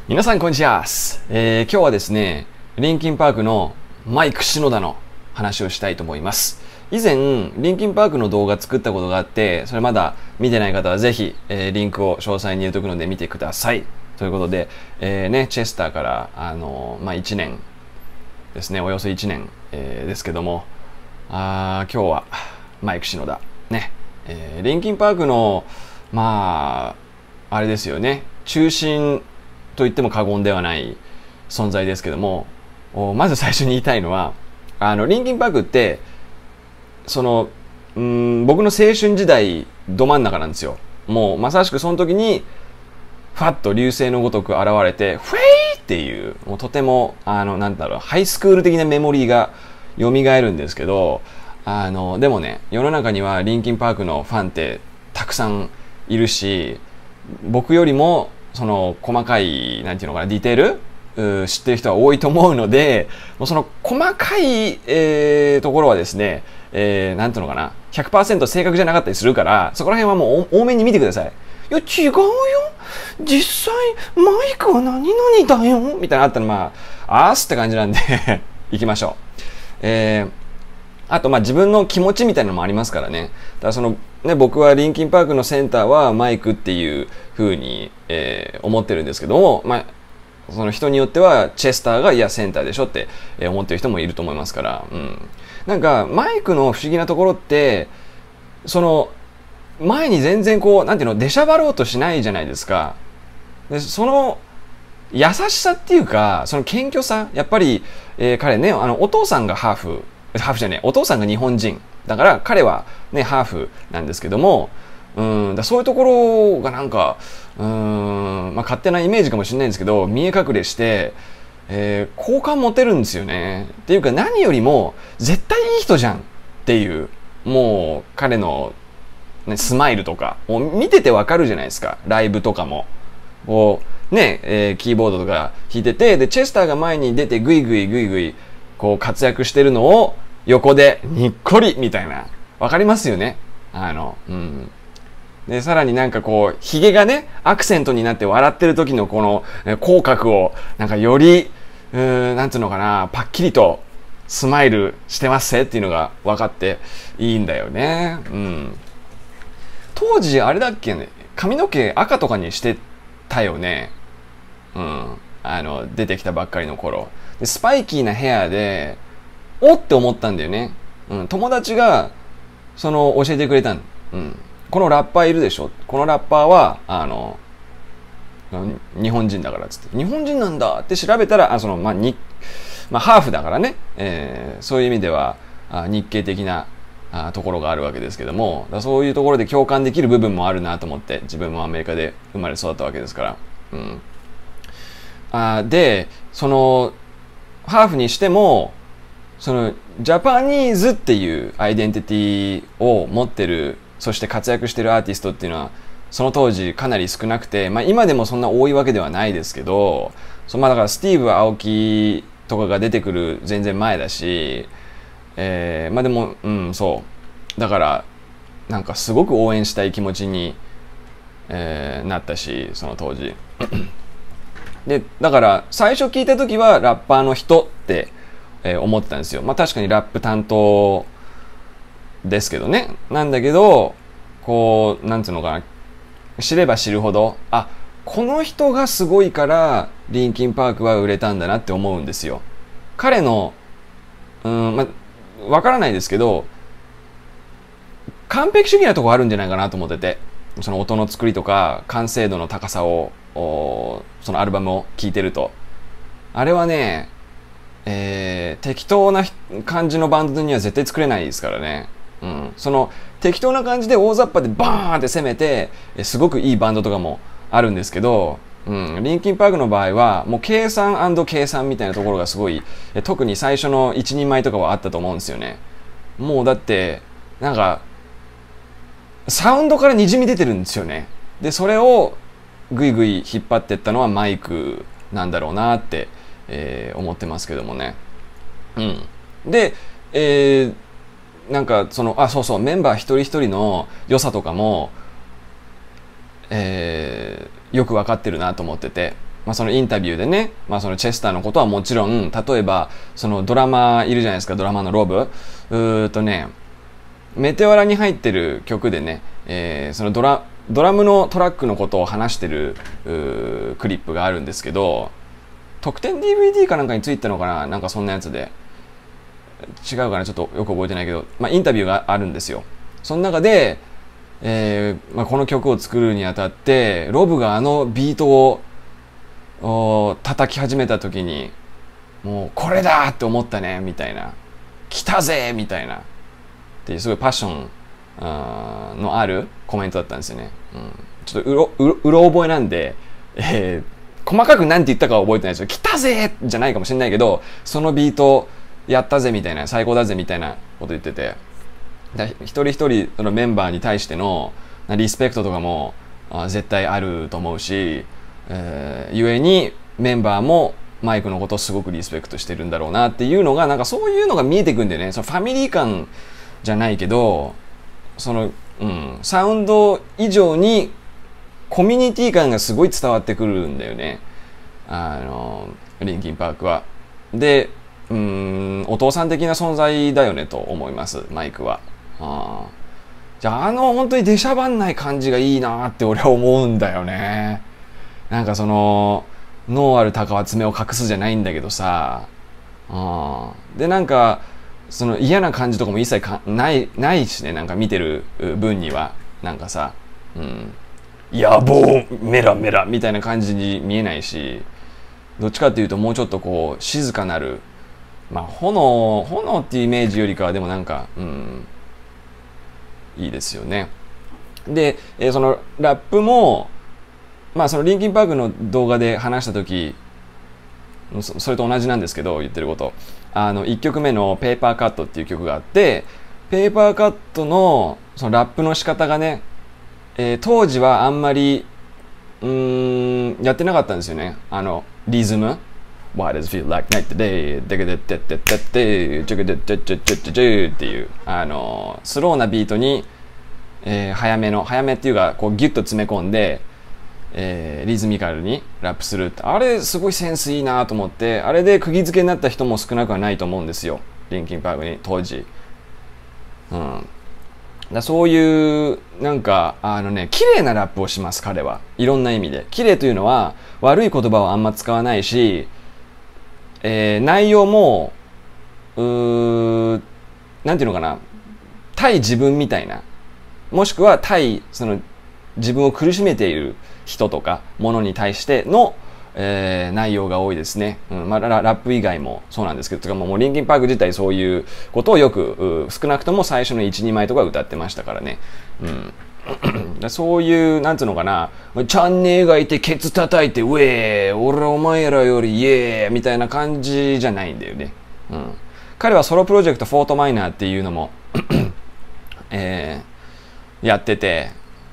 皆さんこんにちは、今日はですね、リンキンパークのマイク篠田の話をしたいと思います。以前、リンキンパークの動画作ったことがあって、それまだ見てない方はぜひ、リンクを詳細に入れておくので見てください。ということで、チェスターから1年ですね、およそ1年、ですけども、今日はマイク篠田ね、リンキンパークのあれですよね、中心と言っても過言ではない存在ですけども、まず最初に言いたいのは、リンキンパークって僕の青春時代ど真ん中なんですよ。もうまさしくその時にファッと流星のごとく現れてフェイっていう、もうとてもハイスクール的なメモリーが蘇るんですけど、でもね、世の中にはリンキンパークのファンってたくさんいるし、僕よりもその細かいディテール知ってる人は多いと思うので、もうその細かい、ところはですね、100% 正確じゃなかったりするから、そこら辺はもう多めに見てください。いや違うよ、実際マイクは何々だよみたいなのあったらあーすって感じなんで行きましょう。あと自分の気持ちみたいなのもありますからね。だから僕はリンキンパークのセンターはマイクっていう風に、思ってるんですけども、その人によってはチェスターがいやセンターでしょって思ってる人もいると思いますから、なんかマイクの不思議なところって、その前に全然出しゃばろうとしないじゃないですか。でその優しさっていうか、その謙虚さ、やっぱり、彼ね、お父さんがお父さんが日本人だから彼はねハーフなんですけども、そういうところが勝手なイメージかもしれないんですけど、見え隠れして、好感持てるんですよね。っていうか何よりも絶対いい人じゃんっていう、もう彼の、スマイルとかもう見ててわかるじゃないですか。ライブとかもキーボードとか弾いてて、でチェスターが前に出てグイグイ活躍してるのを横でにっこりみたいな、わかりますよね。でさらにヒゲがねアクセントになって笑ってる時のこの口角をよりパッキリとスマイルしてますっていうのが分かっていいんだよね。当時あれだっけね、髪の毛赤とかにしてたよね。出てきたばっかりの頃でスパイキーなヘアでおって思ったんだよね。友達が教えてくれたこのラッパーいるでしょ、このラッパーは日本人だからっつって、日本人なんだって調べたらハーフだからね、そういう意味では日系的なところがあるわけですけども、そういうところで共感できる部分もあるなと思って、自分もアメリカで生まれ育ったわけですから、でハーフにしてもジャパニーズっていうアイデンティティを持ってる、そして活躍してるアーティストっていうのはその当時かなり少なくて、今でもそんな多いわけではないですけど、だからスティーブ・アオキとかが出てくる全然前だし、でもそうだからすごく応援したい気持ちに、なったし、その当時でだから最初聞いた時はラッパーの人って思ってたんですよ。確かにラップ担当ですけどね。なんだけど知れば知るほど、この人がすごいからリンキンパークは売れたんだなって思うんですよ。彼のわからないですけど完璧主義なとこあるんじゃないかなと思ってて、その音の作りとか完成度の高さをそのアルバムを聴いてると、あれはね適当な感じのバンドには絶対作れないですからね。その適当な感じで大雑把でバーンって攻めてすごくいいバンドとかもあるんですけど、リンキンパークの場合はもう計算&計算みたいなところがすごい、特に最初の一人前とかはあったと思うんですよね。もうだってサウンドからにじみ出てるんですよね。でそれをぐいぐい引っ張っていったのはマイクなんだろうなって、思ってますけどもね。で、そうメンバー一人一人の良さとかも、よく分かってるなと思ってて、 そのインタビューでね、そのチェスターのことはもちろん、例えば、そのドラマいるじゃないですか、ドラマのロブ。メテオラに入ってる曲でね、そのドラムのトラックのことを話してるクリップがあるんですけど、特典 DVD かなんかについてたのかな、なんかそんなやつで。違うかな、ちょっとよく覚えてないけど、インタビューがあるんですよ。その中で、この曲を作るにあたって、ロブがあのビートを叩き始めた時に、もうこれだって思ったね、みたいな。来たぜみたいな。っていうすごいパッションのあるコメントだったんですよね。ちょっとうろ覚えなんで、細かく何て言ったかは覚えてないですよ。来たぜじゃないかもしれないけど、そのビートやったぜみたいな、最高だぜみたいなこと言ってて、一人一人そのメンバーに対してのリスペクトとかも絶対あると思うし、ゆえにメンバーもマイクのことをすごくリスペクトしてるんだろうなっていうのが、なんかそういうのが見えてくんでね、そのファミリー感じゃないけど、その、サウンド以上にコミュニティ感がすごい伝わってくるんだよね。リンキンパークは。で、お父さん的な存在だよねと思います、マイクは。じゃあ本当に出しゃばんない感じがいいなって俺は思うんだよね。なんかその、脳ある鷹は爪を隠すじゃないんだけどさ。で、なんか、その嫌な感じとかも一切ないしね、なんか見てる分には。なんかさ、野望メラメラみたいな感じに見えないし、どっちかっていうともうちょっとこう、静かなる、炎っていうイメージよりかはでもなんか、いいですよね。で、そのラップも、そのリンキンパークの動画で話した時、それと同じなんですけど、言ってること。1曲目のペーパーカットっていう曲があって、ペーパーカットのそのラップの仕方がね、当時はあんまり、やってなかったんですよね。リズム。Why does it feel like night today? っていう、スローなビートに、早めっていうか、こうギュッと詰め込んで、リズミカルにラップするって、あれすごいセンスいいなと思って、あれで釘付けになった人も少なくはないと思うんですよ、リンキンパークに当時。そういうなんか綺麗なラップをします、彼は。いろんな意味で綺麗というのは悪い言葉をあんま使わないし、内容もなんていうのかな、対自分みたいな、もしくはその自分を苦しめている人とかものに対しての、内容が多いですね。ラップ以外もそうなんですけど、もうリンキンパーク自体そういうことをよく少なくとも最初の 1,2 枚とか歌ってましたからね。そういうなんつうのかな、チャンネルがいてケツ叩いてウェー俺お前らよりイエーみたいな感じじゃないんだよね。彼はソロプロジェクトフォートマイナーっていうのもやってて、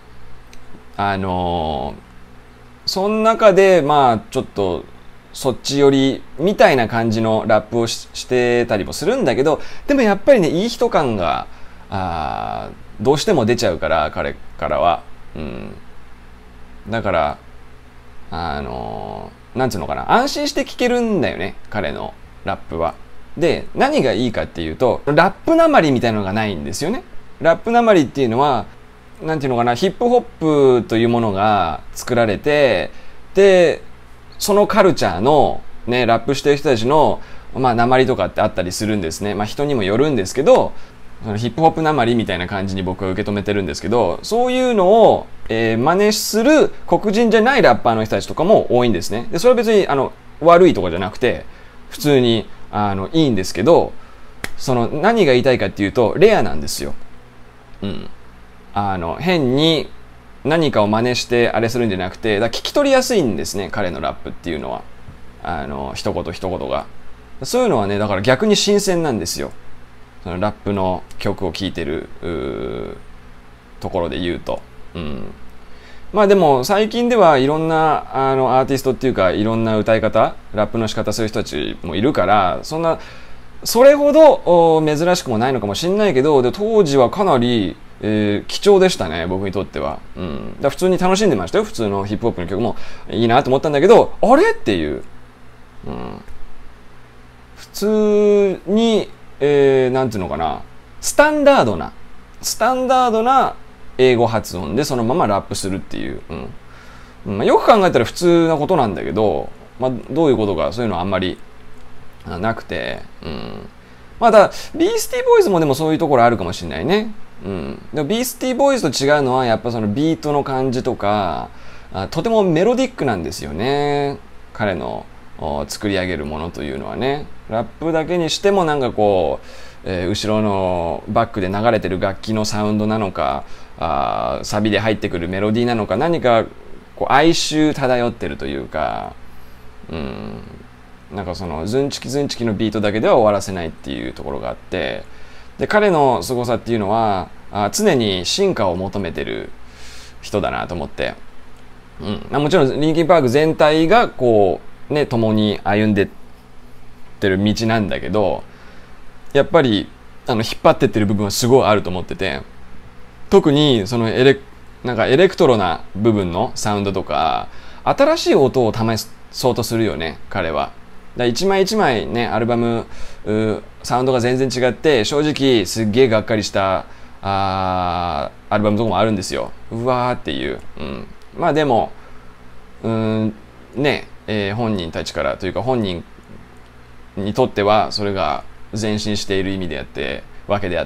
その中でちょっとそっち寄りみたいな感じのラップをしてたりもするんだけど、でもやっぱりね、いい人感がどうしても出ちゃうから、彼からは。だからなんつうのかな、安心して聴けるんだよね、彼のラップは。で、何がいいかっていうと、ラップなまりみたいなのがないんですよね。ラップなまりっていうのは、なんていうのかな、ヒップホップというものが作られて、で、そのカルチャーのね、ラップしてる人たちのなまりとかってあったりするんですね。人にもよるんですけど、そのヒップホップなまりみたいな感じに僕は受け止めてるんですけど、そういうのを、真似する黒人じゃないラッパーの人たちとかも多いんですね。で、それは別に悪いとかじゃなくて、普通にいいんですけど、その何が言いたいかっていうと、レアなんですよ。変に何かを真似してあれするんじゃなくて、聞き取りやすいんですね、彼のラップっていうのは。一言一言が。そういうのはね、だから逆に新鮮なんですよ。そのラップの曲を聴いてるところで言うと。でも最近ではいろんなアーティストっていうか、いろんな歌い方、ラップの仕方する人たちもいるから、それほど珍しくもないのかもしれないけど、で当時はかなり貴重でしたね、僕にとっては。だ普通に楽しんでましたよ。普通のヒップホップの曲もいいなと思ったんだけど、あれっていう。普通に、なんていうのかな、スタンダードな英語発音でそのままラップするっていう。よく考えたら普通なことなんだけど、どういうことかそういうのはあんまりなくて、まだビースティーボーイズもでもそういうところあるかもしれないね。でもビースティーボーイズと違うのはやっぱそのビートの感じとか、とてもメロディックなんですよね。彼の作り上げるものというのはね。ラップだけにしてもなんかこう、後ろのバックで流れてる楽器のサウンドなのか、サビで入ってくるメロディーなのか、何かこう哀愁漂ってるというか、なんかそのズンチキズンチキのビートだけでは終わらせないっていうところがあって、で彼の凄さっていうのは常に進化を求めてる人だなと思って、もちろんリンキンパーク全体がこうね共に歩んでってる道なんだけど、やっぱり引っ張ってってる部分はすごいあると思ってて、特にそのなんかエレクトロな部分のサウンドとか新しい音を試そうとするよね、彼は。一枚一枚ねアルバムサウンドが全然違って、正直すっげえがっかりしたアルバムとかもあるんですよ。うわーっていう、でもね、本人たちからというか本人にとってはそれが前進している意味でわけであって、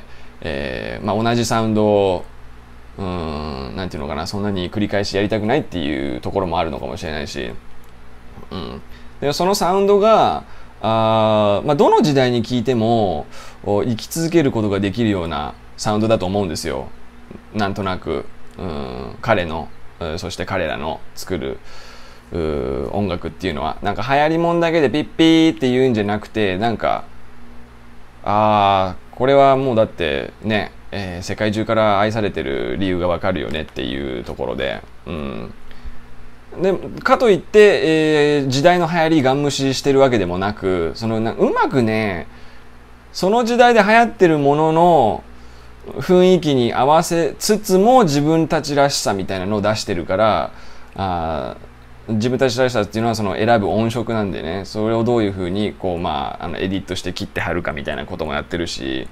同じサウンドをなんていうのかな、そんなに繰り返しやりたくないっていうところもあるのかもしれないし、でそのサウンドがどの時代に聴いても生き続けることができるようなサウンドだと思うんですよ。なんとなく彼のそして彼らの作る音楽っていうのはなんか流行りもんだけでピッピーって言うんじゃなくて、なんかこれはもうだってね、世界中から愛されてる理由がわかるよねっていうところで、でかといって、時代の流行りガン無視してるわけでもなく、うまくねその時代で流行ってるものの雰囲気に合わせつつも自分たちらしさみたいなのを出してるから、自分たちらしさっていうのはその選ぶ音色なんでね、それをどういうふうにこうエディットして切って貼るかみたいなこともやってるし、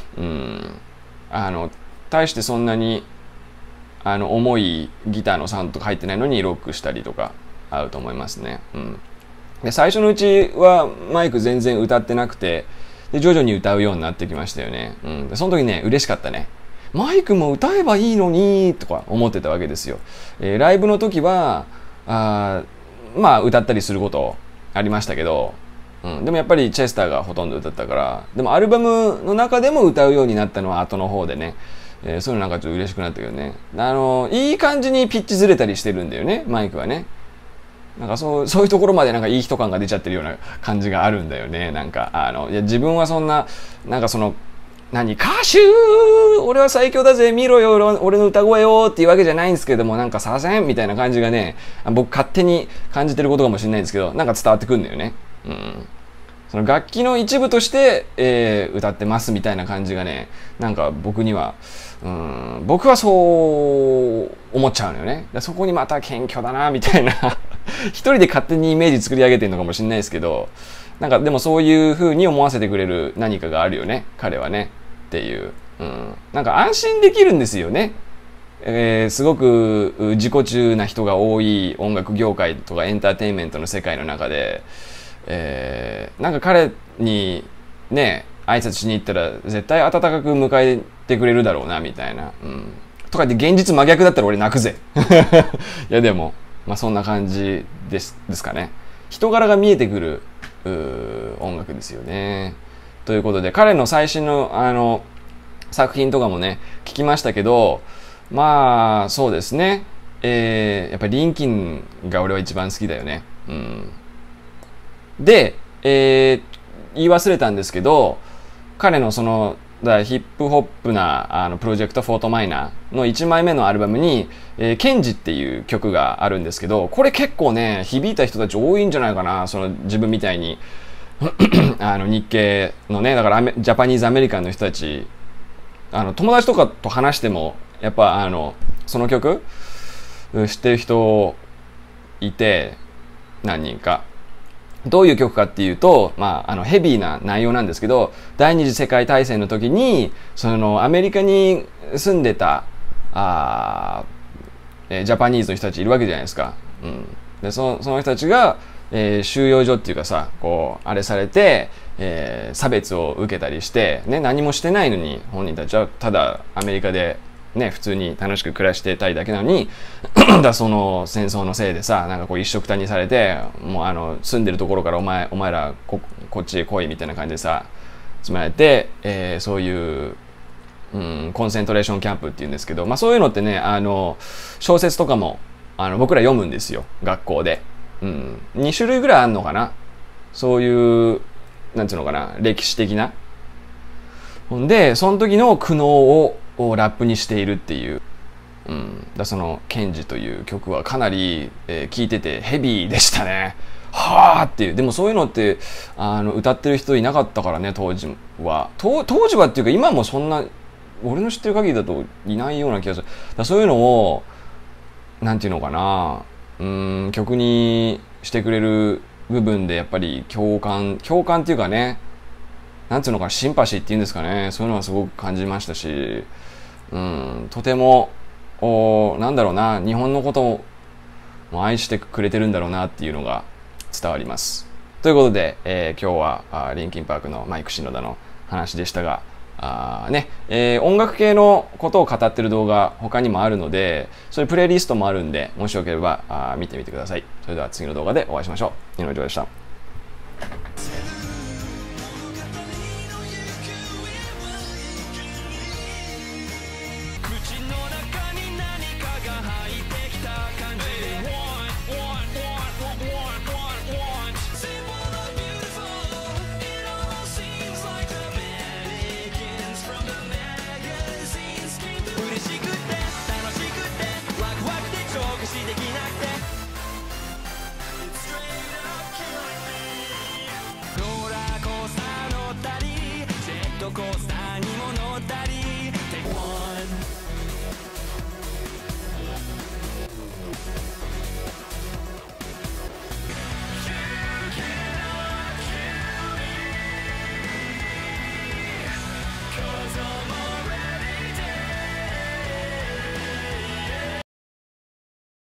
大してそんなに重いギターのサウンドとか入ってないのにロックしたりとかあると思いますね。で最初のうちはマイク全然歌ってなくて、で徐々に歌うようになってきましたよね。でその時ね嬉しかったね。マイクも歌えばいいのにとか思ってたわけですよ。ライブの時は歌ったりすることありましたけど、でもやっぱりチェスターがほとんど歌ったから、でもアルバムの中でも歌うようになったのは後の方でね、そういうのなんかちょっと嬉しくなったけどね、いい感じにピッチずれたりしてるんだよね、マイクはね。なんかそういうところまでなんかいい人感が出ちゃってるような感じがあるんだよね。なんかいや自分はそんななんかその歌手俺は最強だぜ見ろよ俺の歌声よっていうわけじゃないんですけども、なんかさせんみたいな感じがね、僕勝手に感じてることかもしれないんですけど、なんか伝わってくるんだよね。その楽器の一部として、歌ってますみたいな感じがね、なんか僕はそう思っちゃうのよね。そこにまた謙虚だなみたいな一人で勝手にイメージ作り上げてるのかもしれないですけど、なんかでもそういう風に思わせてくれる何かがあるよね、彼はねっていう、なんか安心できるんですよね。すごく自己中な人が多い音楽業界とかエンターテインメントの世界の中で、なんか彼にね挨拶しに行ったら絶対温かく迎えてくれるだろうなみたいな、とかで現実真逆だったら俺泣くぜいやでもそんな感じですかね。人柄が見えてくる音楽ですよね。ということで彼の最新の作品とかもね聞きましたけど、そうですね、やっぱりリンキンが俺は一番好きだよね。で、言い忘れたんですけど、彼のヒップホップなプロジェクトフォートマイナーの1枚目のアルバムに、ケンジっていう曲があるんですけど、これ結構ね響いた人たち多いんじゃないかな。自分みたいに日系のね、だからジャパニーズアメリカンの人たち友達とかと話しても、やっぱその曲、知ってる人いて、何人か。どういう曲かっていうと、ヘビーな内容なんですけど、第二次世界大戦の時に、アメリカに住んでた、ジャパニーズの人たちいるわけじゃないですか。で、その人たちが、収容所っていうかさ、あれされて、差別を受けたりして、ね、何もしてないのに、本人たちはただアメリカで、ね、普通に楽しく暮らしてたいだけなのにその戦争のせいでさ、なんか一緒くたにされて、もう住んでるところからお前らこっちへ来いみたいな感じでさ、詰められて、そういう、コンセントレーションキャンプっていうんですけど、そういうのってね、小説とかも僕ら読むんですよ、学校で。2種類ぐらいあるのかな、そういう、なんていうのかな、歴史的な。ほんで、その時の苦悩をラップにしているっていう。その、ケンジという曲はかなり、聴いててヘビーでしたね。はぁっていう。でもそういうのって、歌ってる人いなかったからね、当時は。当時はっていうか、今もそんな、俺の知ってる限りだといないような気がする。そういうのを、なんていうのかな、曲にしてくれる部分でやっぱり共感っていうかね、なんていうのかな、シンパシーっていうんですかね、そういうのはすごく感じましたし、とても、なんだろうな、日本のことも愛してくれてるんだろうなっていうのが伝わります。ということで、今日はリンキンパークのマイク篠田の話でしたが、音楽系のことを語ってる動画他にもあるので、そういうプレイリストもあるんで、もしよければ見てみてください。それでは次の動画でお会いしましょう。井上丈でした。ローラーコースター乗ったりジェットコースターにも乗ったり